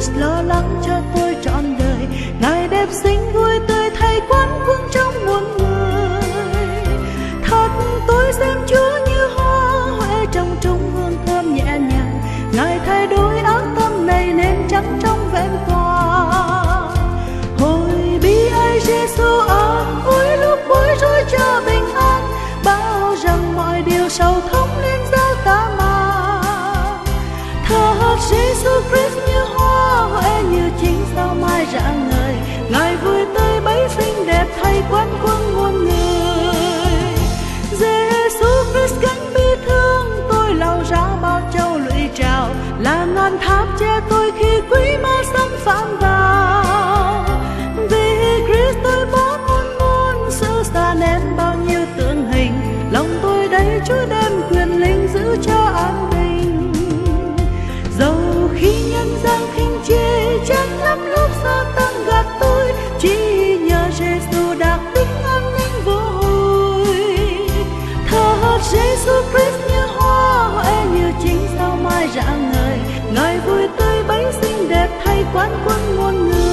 Christ lo lắng cho tôi trọn đời. Ngài đẹp xinh vui tươi thay quán quân trong muôn người. Thật tôi xem Chúa như hoa huệ trong trung hương thơm nhẹ nhàng. Ngài thay đổi áo tăm này nên trắng trong vẹn toàn. Hồi bi ai Giêsu ơi, vui lúc bối rối cho bình an, bao rằng mọi điều sầu thống lên giao ta mang. Thật Giêsu Christ như hoa huệ như chính sao mai rạng ngời. Ngài vui tươi bấy xinh đẹp thay quán quân muôn người. Giêsu Christ gánh bi thương tôi lau ra bao châu lụy trào, là ngàn tháp che tôi khi quý ma xâm phạm vào. Vì Christ tôi bỏ muôn sự xa ném bao nhiêu tượng hình, lòng tôi đây Chúa đem quyền linh giữ cho an bình. Dầu khi nhân gian khinh chê chán lắm lúc xa tăng gạt tôi, chỉ nhờ Giêsu đạt tính an ninh vô hồi. Thật Giêsu Christ như hoa huệ như chính sao mai rạng ngời. Ngài vui tươi bấy xinh đẹp thay quán quân muôn người.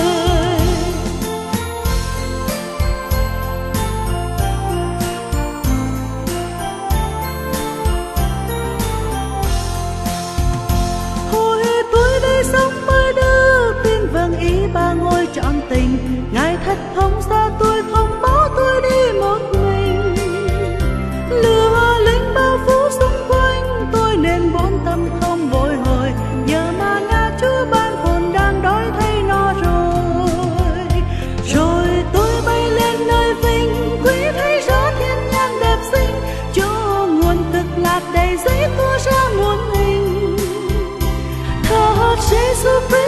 Hồi tôi đây sống mới đưa tin vâng ý ba ngôi trọn tình. Ngài thật không xa tôi, không bỏ tôi đi một mình. Lửa linh bao phủ xung quanh tôi nên bốn tâm không vội hồi. Giờ mà na Chúa ban hồn đang đói thấy no rồi. Rồi tôi bay lên nơi vinh quý thấy rõ thiên nhãn đẹp xinh. Chỗ nguồn thực lạc đầy giấy tua ra muôn hình. Thật Giêsu